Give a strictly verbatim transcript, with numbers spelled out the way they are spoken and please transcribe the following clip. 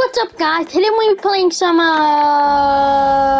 what's up guys? Today we're playing some uh